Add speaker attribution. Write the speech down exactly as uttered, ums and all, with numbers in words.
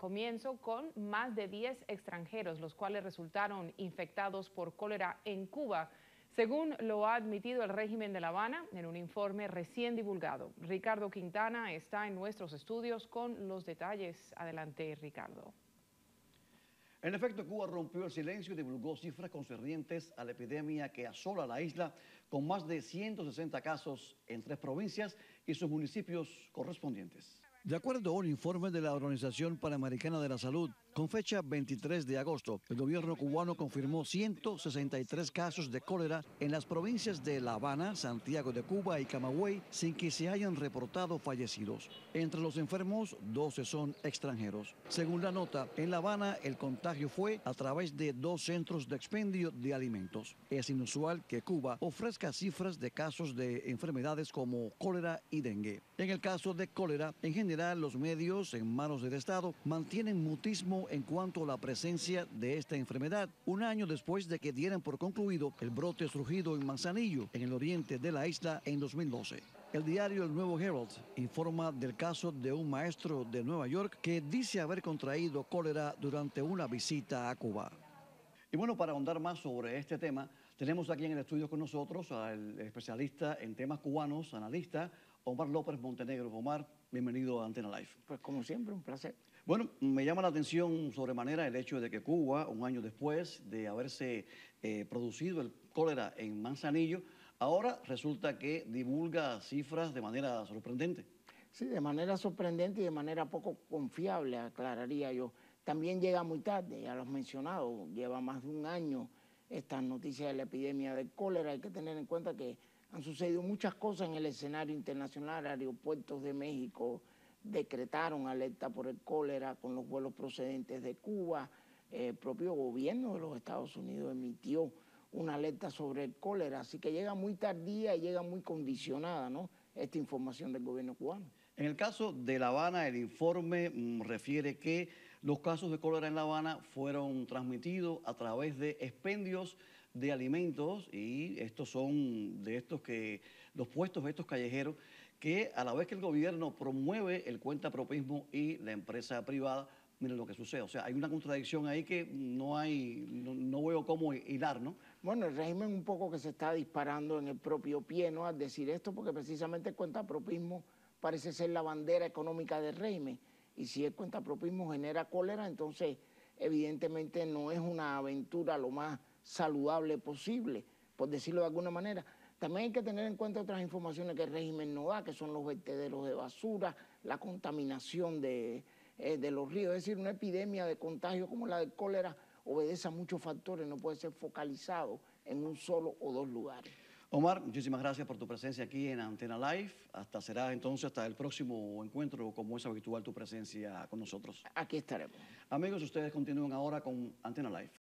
Speaker 1: Comienzo con más de diez extranjeros, los cuales resultaron infectados por cólera en Cuba, según lo ha admitido el régimen de La Habana en un informe recién divulgado. Ricardo Quintana está en nuestros estudios con los detalles. Adelante, Ricardo.
Speaker 2: En efecto, Cuba rompió el silencio y divulgó cifras concernientes a la epidemia que asola la isla, con más de ciento sesenta casos en tres provincias y sus municipios correspondientes. De acuerdo a un informe de la Organización Panamericana de la Salud, con fecha veintitrés de agosto, el gobierno cubano confirmó ciento sesenta y tres casos de cólera en las provincias de La Habana, Santiago de Cuba y Camagüey, sin que se hayan reportado fallecidos. Entre los enfermos, doce son extranjeros. Según la nota, en La Habana el contagio fue a través de dos centros de expendio de alimentos. Es inusual que Cuba ofrezca cifras de casos de enfermedades como cólera y dengue. En el caso de cólera, en general los medios en manos del Estado mantienen mutismo en cuanto a la presencia de esta enfermedad, un año después de que dieran por concluido el brote surgido en Manzanillo, en el oriente de la isla, en dos mil doce. El diario El Nuevo Herald informa del caso de un maestro de Nueva York que dice haber contraído cólera durante una visita a Cuba. Y bueno, para ahondar más sobre este tema, tenemos aquí en el estudio con nosotros al especialista en temas cubanos, analista, Omar López Montenegro. Omar, bienvenido a Antena Live.
Speaker 3: Pues como siempre, un placer.
Speaker 2: Bueno, me llama la atención sobremanera el hecho de que Cuba, un año después de haberse eh, producido el cólera en Manzanillo, ahora resulta que divulga cifras de manera sorprendente.
Speaker 3: Sí, de manera sorprendente y de manera poco confiable, aclararía yo. También llega muy tarde, ya lo has mencionado, lleva más de un año estas noticias de la epidemia de cólera. Hay que tener en cuenta que han sucedido muchas cosas en el escenario internacional. Aeropuertos de México decretaron alerta por el cólera con los vuelos procedentes de Cuba. El propio gobierno de los Estados Unidos emitió una alerta sobre el cólera, así que llega muy tardía y llega muy condicionada, ¿no?, esta información del gobierno cubano.
Speaker 2: En el caso de La Habana, el informe mm, refiere que los casos de cólera en La Habana fueron transmitidos a través de expendios de alimentos, y estos son de estos que, los puestos de estos callejeros, que a la vez que el gobierno promueve el cuentapropismo y la empresa privada, miren lo que sucede. O sea, hay una contradicción ahí que no hay, no, no veo cómo hilar, ¿no?
Speaker 3: Bueno, el régimen un poco que se está disparando en el propio pie, ¿no?, al decir esto, porque precisamente el cuentapropismo parece ser la bandera económica del régimen. Y si el cuentapropismo genera cólera, entonces evidentemente no es una aventura lo más saludable posible, por decirlo de alguna manera. También hay que tener en cuenta otras informaciones que el régimen no da, que son los vertederos de basura, la contaminación de, eh, de los ríos. Es decir, una epidemia de contagio como la del cólera obedece a muchos factores, no puede ser focalizado en un solo o dos lugares.
Speaker 2: Omar, muchísimas gracias por tu presencia aquí en Antena Live. Hasta será entonces hasta el próximo encuentro, como es habitual tu presencia con nosotros.
Speaker 3: Aquí estaremos.
Speaker 2: Amigos, ustedes continúan ahora con Antena Live.